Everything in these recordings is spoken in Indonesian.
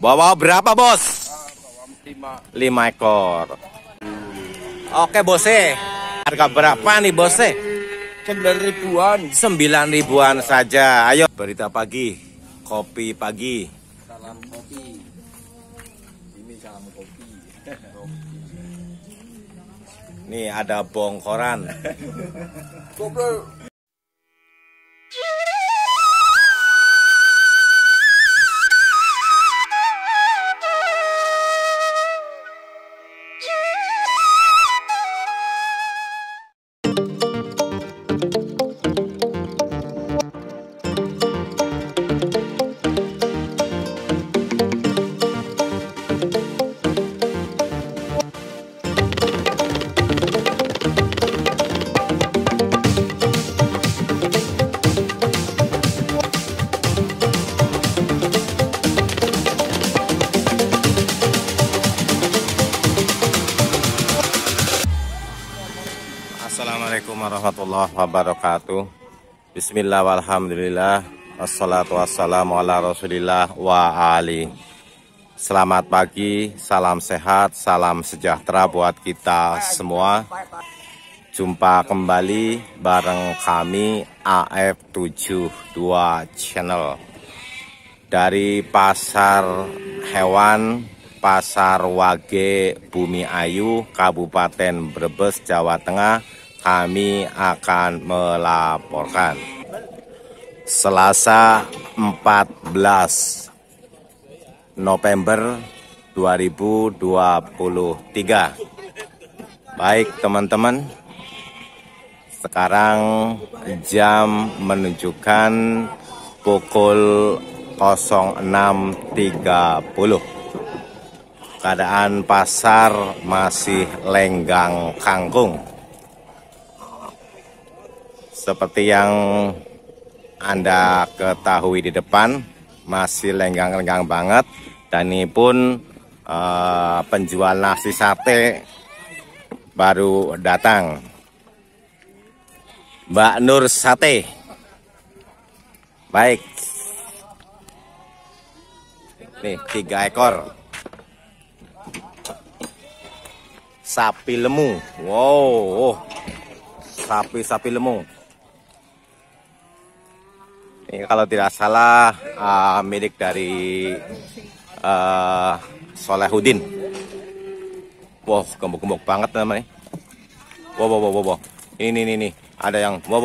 Bawa berapa, Bos? Lima. 5 ekor. Oke, Bose. Harga berapa nih, Bose? 9 ribuan. 9 ribuan saja. Ayo, berita pagi. Kopi pagi. Salam kopi. Ini salam kopi. Nih ada bongkoran. Goblok. Assalamualaikum warahmatullahi wabarakatuh. Bismillah walhamdulillah. Wassalatu wassalamu ala rasulillah wa ali. Selamat pagi, salam sehat, salam sejahtera buat kita semua. Jumpa kembali bareng kami AF72 Channel dari Pasar Hewan Pasar Wage Bumi Ayu, Kabupaten Brebes, Jawa Tengah. Kami akan melaporkan Selasa 14 November 2023. Baik teman-teman, sekarang jam menunjukkan pukul 06.30. Keadaan pasar masih lenggang kangkung. Seperti yang Anda ketahui di depan, masih lenggang-lenggang banget. Dan ini pun penjual nasi sate baru datang. Mbak Nur Sate. Baik. Nih 3 ekor. Sapi lemu. Wow. Sapi lemu. Ini kalau tidak salah milik dari Solehudin. Wow, gemuk-gemuk banget namanya. Wow. Ini. Ada yang wow.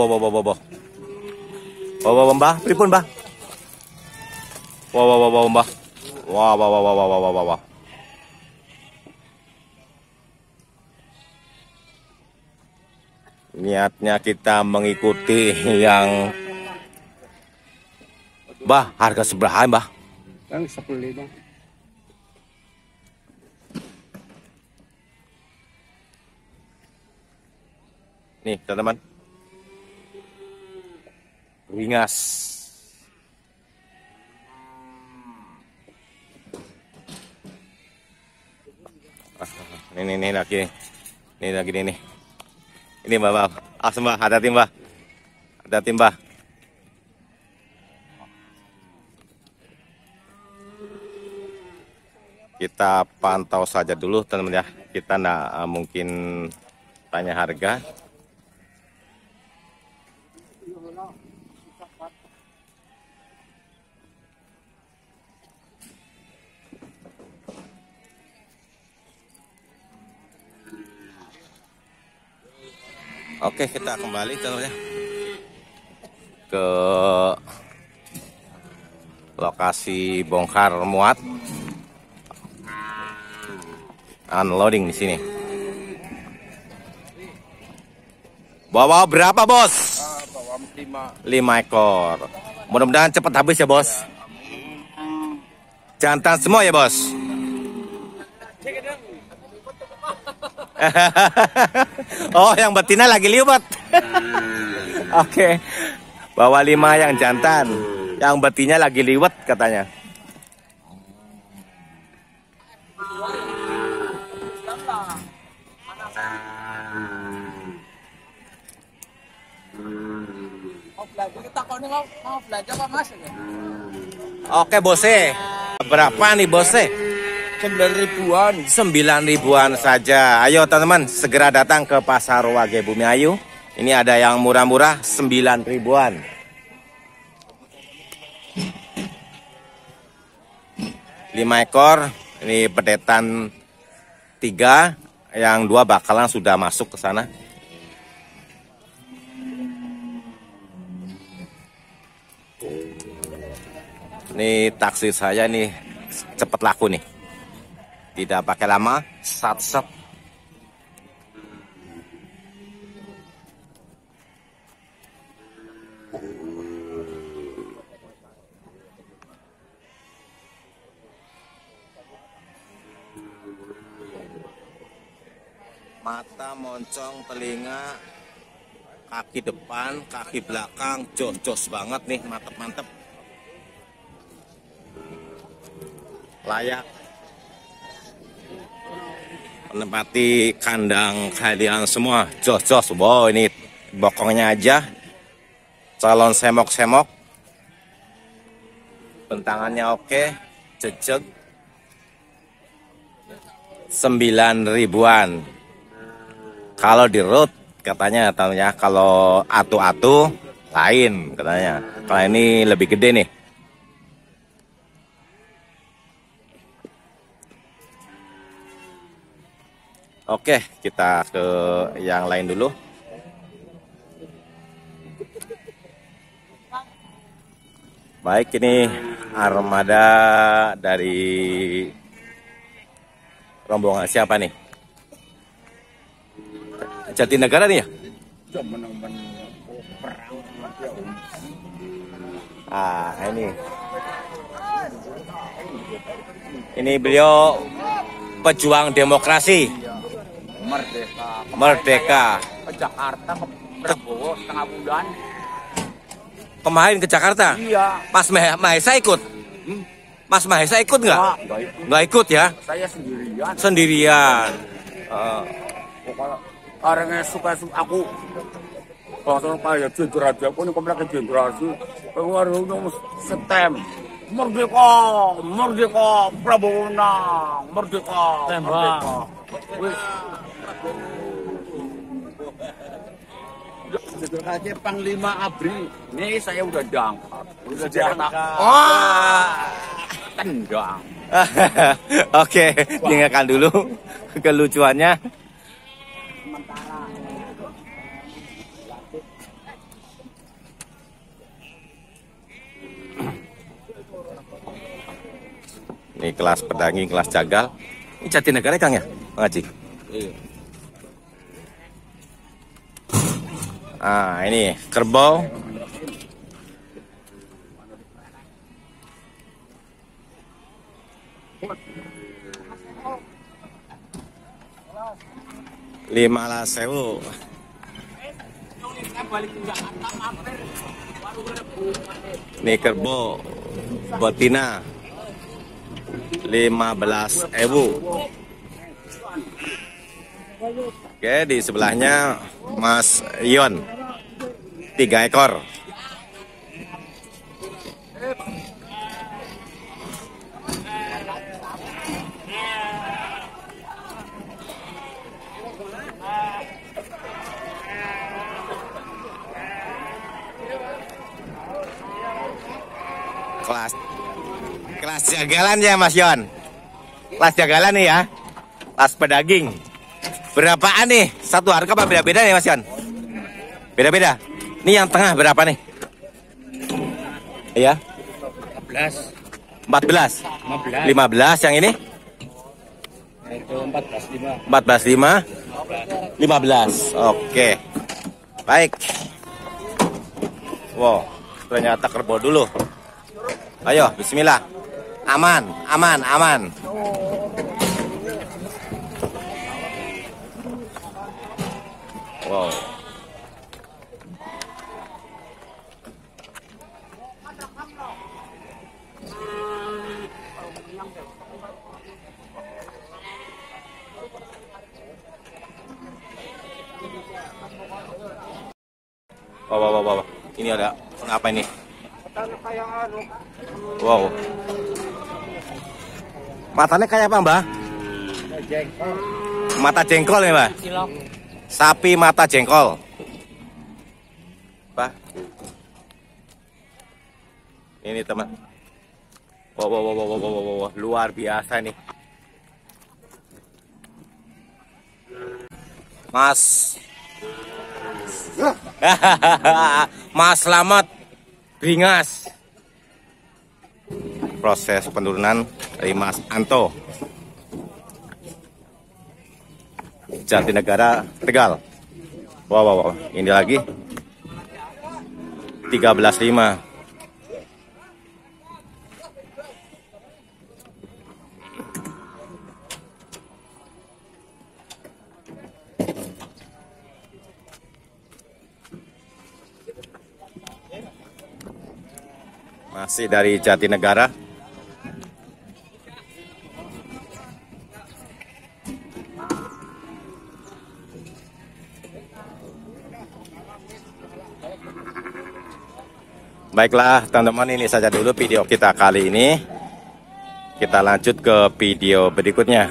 Wow, Mbah, pripun, Mbah? Wow, Mbah. Wow. Niatnya kita mengikuti yang Mbah, harga seberapa, Mbah? Kan 15. Nih, teman-teman. Ringas. Ini lagi. Ini lagi nih. Ini Mbah. Mbah, hati-hati, Mbah. Hati-hati, Mbah. Kita pantau saja dulu teman-teman ya. Kita nggak mungkin tanya harga. Oke, kita kembali teman-teman ya ke lokasi bongkar muat. Unloading di sini. Bawa berapa, Bos? Bawa 5. 5 ekor. Mudah-mudahan cepat habis ya, Bos. Jantan semua ya, Bos. Oh, yang betina lagi liwat. Oke. Bawa 5 yang jantan. Yang betina lagi liwat katanya. Kita kau mau belajar apa Mas? Oke, Bose. Berapa nih bosnya? 9.000-an. 9.000-an saja. Ayo teman-teman, segera datang ke Pasar Wage Bumi Ayu. Ini ada yang murah-murah 9.000-an. Lima ekor. Ini pedetan 3, yang 2 bakalan sudah masuk ke sana. Ini taksi saya nih cepet laku nih. Tidak pakai lama, sat-sat. Mata, moncong, telinga, kaki depan, kaki belakang, jos-jos banget nih, mantep-mantep. Layak menempati kandang kalian semua, jos-jos. Wow, ini bokongnya aja calon semok-semok, bentangannya oke, jejeg. 9.000-an. Kalau di road katanya kalau atu-atu lain katanya. Kalau ini lebih gede nih. Oke, kita ke yang lain dulu. Baik, ini armada dari rombongan siapa nih? Jatinegara nih ya? Ah, ini. Ini beliau pejuang demokrasi. Merdeka. Ke Jakarta, ke Prabowo setengah bulan. Kemarin ke Jakarta? Iya. Mas Mahesa ikut? Mas Mahesa ikut nggak? Nggak ikut ya? Saya sendirian. Sendirian. Karena suka aku. Kalau kayak generasi aku ini komplek generasi. Pengaruhnya setem. Merdeka, merdeka, Prabowo menang, merdeka, merdeka. Sebenarnya Panglima ABRI, ini saya udah diangkat. Udah diangkat. Wah, tendang. Oke, tinggalkan dulu kelucuannya. Ini kelas pedaging, kelas jagal. Ini Jatinegara Kang ya, Bang Haji? Iya. Ah, ini kerbau. Rp15.000. Ini kerbau betina. 15.000. Oke, di sebelahnya Mas Yon, 3 ekor. Kelas jagalan ya Mas Yon. Kelas jagalan nih ya. Kelas pedaging. Berapaan nih? Satu harga apa beda-beda nih Mas Yon? Beda-beda. Ini yang tengah berapa nih? Iya. 14. 15 yang ini? Itu 14.5. 14.5. 15. Oke. Baik. Wow, ternyata kerbau dulu. Ayo, bismillah. Aman, aman, aman. Wow. Wow. Ini ada apa ini? Wow. Matanya kayak apa, Mbah? Mata jengkol ya, Mbah? Sapi mata jengkol. Pak. Ini teman. Wow, luar biasa nih. Mas. Mas Slamet Bringas. Proses penurunan dari Mas Anto. Jatinegara, Tegal. Wow. Ini lagi 13.5. Masih dari Jatinegara. Baiklah teman-teman, ini saja dulu video kita kali ini. Kita lanjut ke video berikutnya.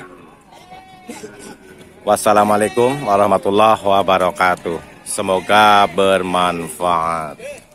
Wassalamualaikum warahmatullahi wabarakatuh. Semoga bermanfaat.